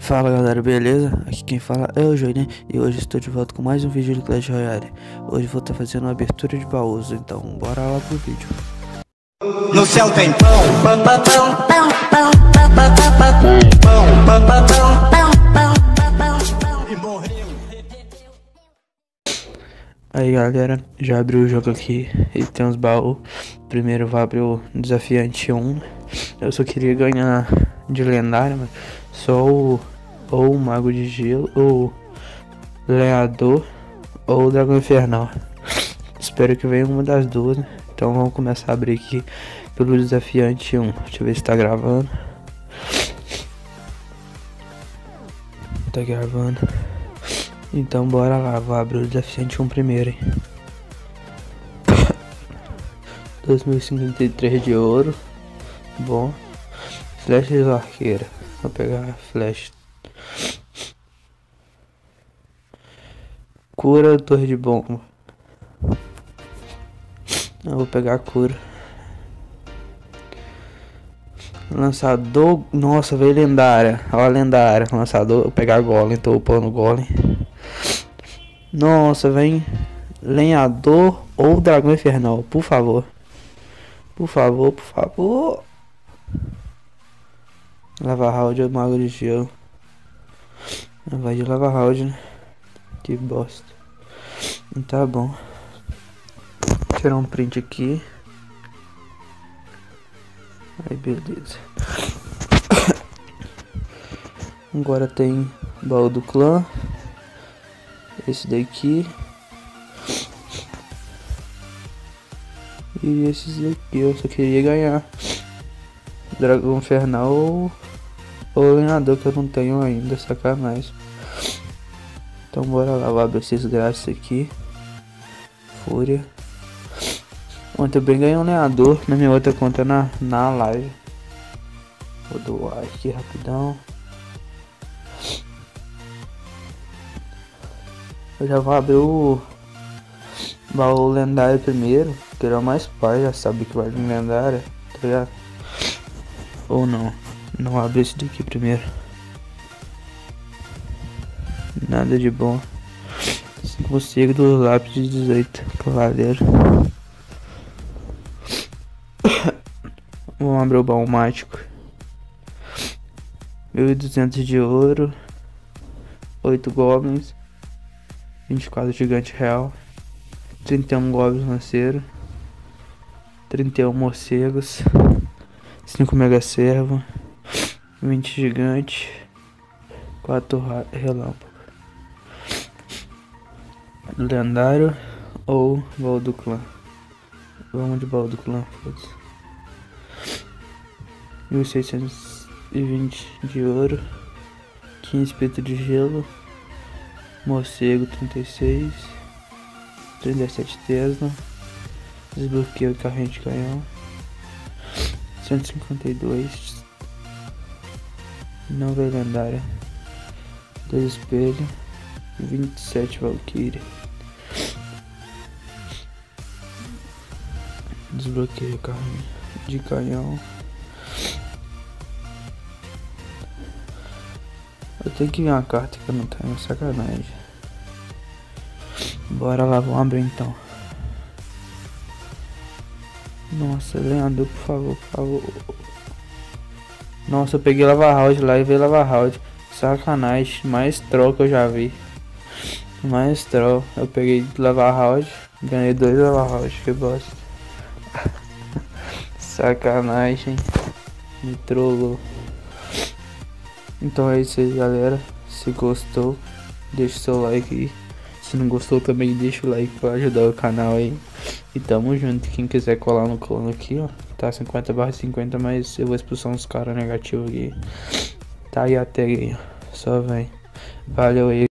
Fala galera, beleza? Aqui quem fala é o Johnny e hoje estou de volta com mais um vídeo do Clash Royale. Hoje vou estar fazendo uma abertura de baús, então bora lá pro vídeo. No céu tem pão. Aí galera, já abri o jogo aqui e tem uns baús. Primeiro eu vou abrir o desafiante 1. Eu só queria ganhar de lendária, mas só ou o mago de gelo, ou lenhador, ou o dragão infernal. Espero que venha uma das duas, né? Então vamos começar a abrir aqui pelo desafiante 1. Deixa eu ver se tá gravando. Tá gravando. Então bora lá, vou abrir o desafiante 1 primeiro, hein. 2053 de ouro. Bom. Flecha de arqueira. Vou pegar a flecha. Cura, torre de bomba. Eu vou pegar a cura. Lançador. Nossa, veio lendária. Ó a lendária. Lançador. Vou pegar golem. Tô upando golem. Nossa, vem lenhador ou dragão infernal. Por favor. Por favor, por favor. Lava round ou mago de gelo. Vai de lava round, né? Que bosta. Tá bom. Vou tirar um print aqui. Aí beleza. Agora tem baú do clã. Esse daqui. E esses daqui. Eu só queria ganhar dragão infernal ou lenhador, que eu não tenho ainda. Sacanagem. Então bora lá. Vou abrir esses grátis aqui. Fúria. Ontem eu bem ganhei um lenhador na minha outra conta na live. Vou doar aqui rapidão. Eu já vou abrir o baú lendário primeiro, que ele é o mais pai, já sabe que vai vir lendária, tá ligado? Ou não, não abre esse daqui primeiro. Nada de bom. 5 do lápis de 18, cavaleiro. Vamos abrir o baú mágico. 1200 de ouro, 8 goblins, 24 gigante real, 31 goblins lanceiro, 31 morcegos, 5 mega servo, 20 gigante, 4 relâmpago. Lendário ou baú do clã? Vamos de baú do clã, foda-se. 1620 de ouro, 15 peito de gelo, morcego 36, 37 Tesla, desbloqueio carrinho de canhão, 152, não veio lendária, 2 espelho, 27 Valkyrie, desbloqueio carrinho de canhão. Eu tenho que ver uma carta que eu não tenho, sacanagem. Bora lá, vamos abrir então. Nossa, lenhador, por favor, por favor. Nossa, eu peguei lava round lá e veio lava round. Sacanagem, mais troll que eu já vi. Mais troll. Eu peguei lava round, ganhei 2 lava round, que bosta. Sacanagem, me trollou. Então é isso aí, galera. Se gostou, deixa o seu like aí. Se não gostou também, deixa o like pra ajudar o canal aí. E tamo junto. Quem quiser colar no clã aqui, ó, tá 50/50, mas eu vou expulsar uns caras negativos aqui. Tá aí até aí, ó. Só vem. Valeu aí.